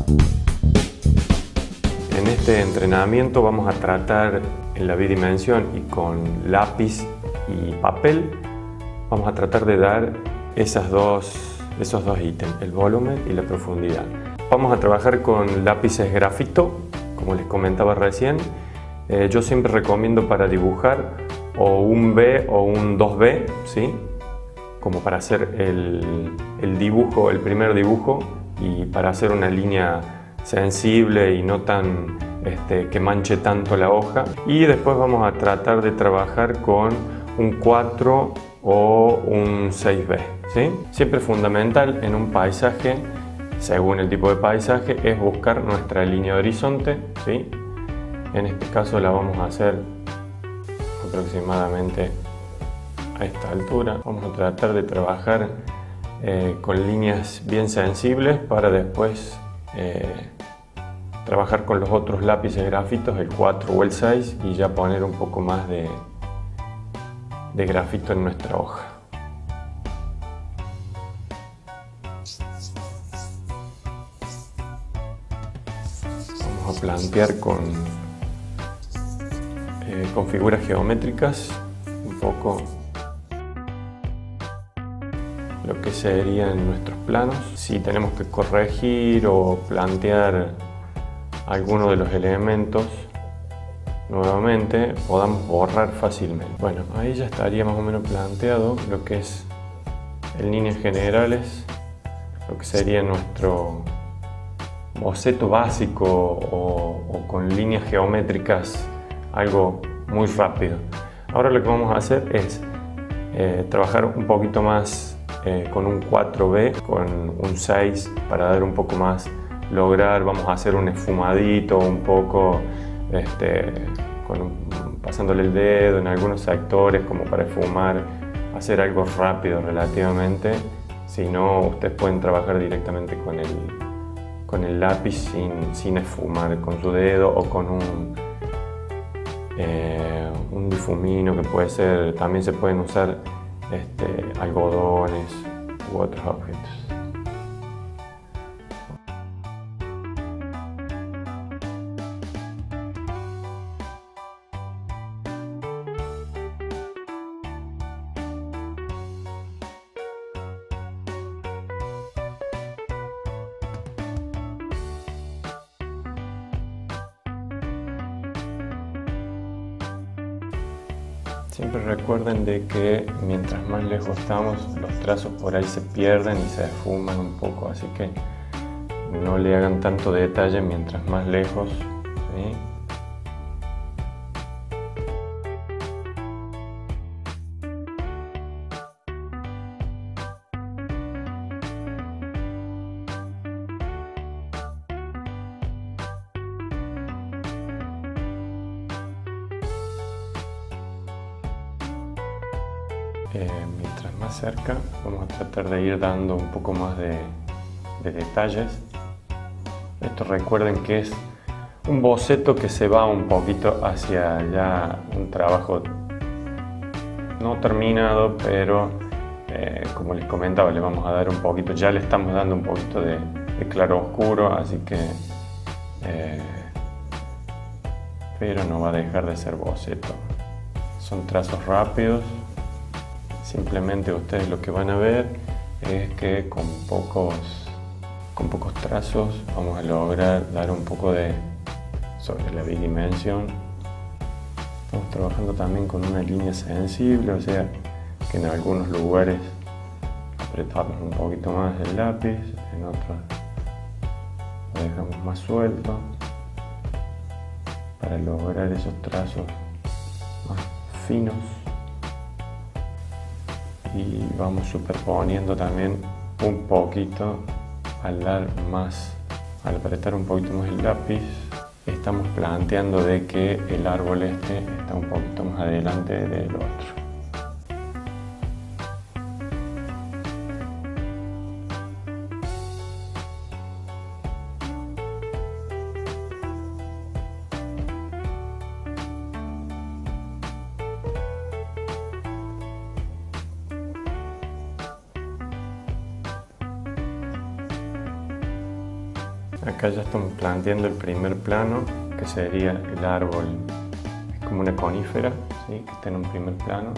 En este entrenamiento vamos a tratar en la bidimensión y con lápiz y papel, vamos a tratar de dar esos dos ítems, el volumen y la profundidad. Vamos a trabajar con lápices grafito, como les comentaba recién. Yo siempre recomiendo para dibujar o un B o un 2B, ¿sí? Como para hacer el dibujo, el primer dibujo, y para hacer una línea sensible y no tan que manche tanto la hoja. Y después vamos a tratar de trabajar con un 4 o un 6B, ¿sí? Siempre fundamental en un paisaje, según el tipo de paisaje, es buscar nuestra línea de horizonte, ¿sí? En este caso la vamos a hacer aproximadamente a esta altura. Vamos a tratar de trabajar con líneas bien sensibles para después trabajar con los otros lápices grafitos, el 4 o el 6, y ya poner un poco más de grafito en nuestra hoja. Vamos a plantear con figuras geométricas un poco lo que serían nuestros planos. Si tenemos que corregir o plantear alguno de los elementos nuevamente, podamos borrar fácilmente. Bueno, ahí ya estaría más o menos planteado lo que es en líneas generales lo que sería nuestro boceto básico o con líneas geométricas, algo muy rápido. Ahora lo que vamos a hacer es trabajar un poquito más con un 4B, con un 6 para dar un poco más, vamos a hacer un esfumadito un poco, pasándole el dedo en algunos sectores como para esfumar, hacer algo rápido relativamente. Si no, ustedes pueden trabajar directamente con el lápiz sin esfumar con su dedo o con un difumino, que puede ser, también se pueden usar algodones u otros objetos. Siempre recuerden de que mientras más lejos estamos, los trazos por ahí se pierden y se esfuman un poco, así que no le hagan tanto detalle mientras más lejos, ¿sí? Mientras más cerca, vamos a tratar de ir dando un poco más de detalles. Esto recuerden que es un boceto que se va un poquito hacia ya un trabajo no terminado, pero como les comentaba, le vamos a dar un poquito, ya le estamos dando un poquito de claro oscuro, así que pero no va a dejar de ser boceto. Son trazos rápidos. Simplemente ustedes lo que van a ver es que con pocos trazos vamos a lograr dar un poco sobre la bidimensión. Estamos trabajando también con una línea sensible, o sea que en algunos lugares apretamos un poquito más el lápiz, en otros lo dejamos más suelto para lograr esos trazos más finos. Y vamos superponiendo también un poquito al apretar un poquito más el lápiz, estamos planteando de que el árbol está un poquito más adelante del otro. Acá ya estamos planteando el primer plano, que sería el árbol. Es como una conífera, ¿sí? Que está en un primer plano.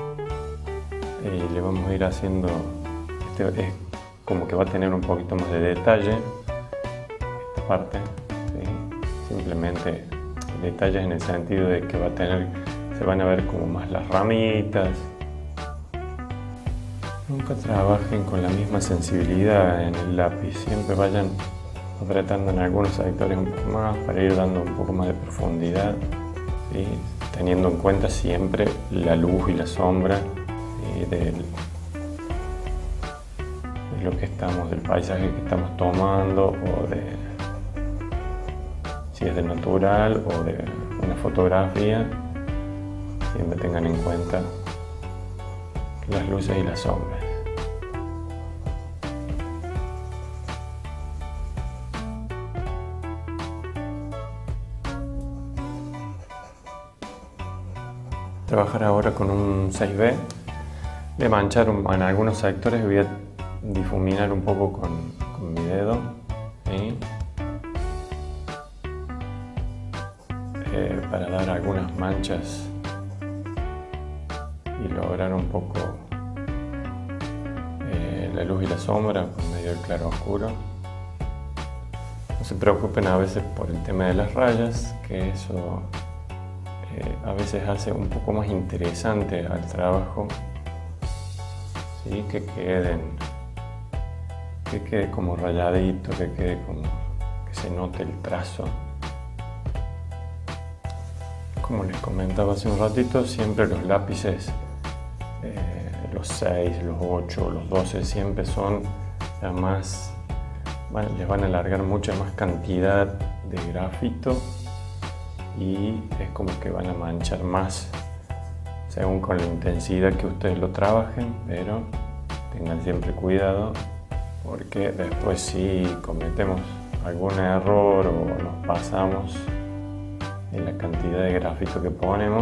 Y le vamos a ir haciendo, es como que va a tener un poquito más de detalle esta parte, ¿sí? Simplemente detalles en el sentido de que va a tener, se van a ver como más las ramitas. Nunca trabajen con la misma sensibilidad en el lápiz, siempre vayan apretando en algunos sectores un poco más para ir dando un poco más de profundidad, ¿sí? Teniendo en cuenta siempre la luz y la sombra, ¿sí? de lo que estamos, del paisaje que estamos tomando, o de si es de natural o de una fotografía. Siempre tengan en cuenta las luces y las sombras. Trabajar ahora con un 6B. Voy a manchar en algunos sectores, voy a difuminar un poco con mi dedo, ¿sí? Para dar algunas manchas y lograr un poco la luz y la sombra por medio del claro oscuro. No se preocupen a veces por el tema de las rayas, que eso a veces hace un poco más interesante al trabajo, ¿sí? Que quede como rayadito, que quede como que se note el trazo. Como les comentaba hace un ratito, siempre los lápices, los 6, los 8, los 12, siempre son más, les van a alargar mucha más cantidad de grafito y es como que van a manchar más según con la intensidad que ustedes lo trabajen, pero tengan siempre cuidado porque después si cometemos algún error o nos pasamos en la cantidad de grafito que ponemos,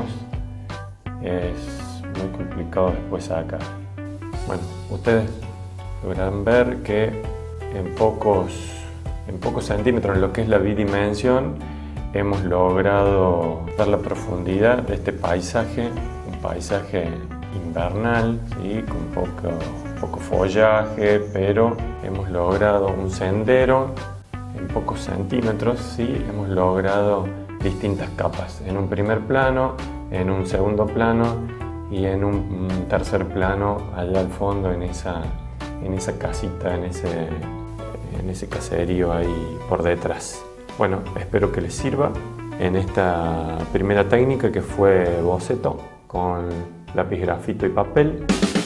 es muy complicado después sacar. Bueno, ustedes logran ver que en pocos centímetros, en lo que es la bidimensión, hemos logrado dar la profundidad de este paisaje, un paisaje invernal, ¿sí? Con poco follaje, pero hemos logrado un sendero en pocos centímetros, ¿sí? Hemos logrado distintas capas, en un primer plano, en un segundo plano y en un tercer plano allá al fondo en esa casita, en ese caserío ahí por detrás. Bueno, espero que les sirva en esta primera técnica que fue boceto con lápiz, grafito y papel.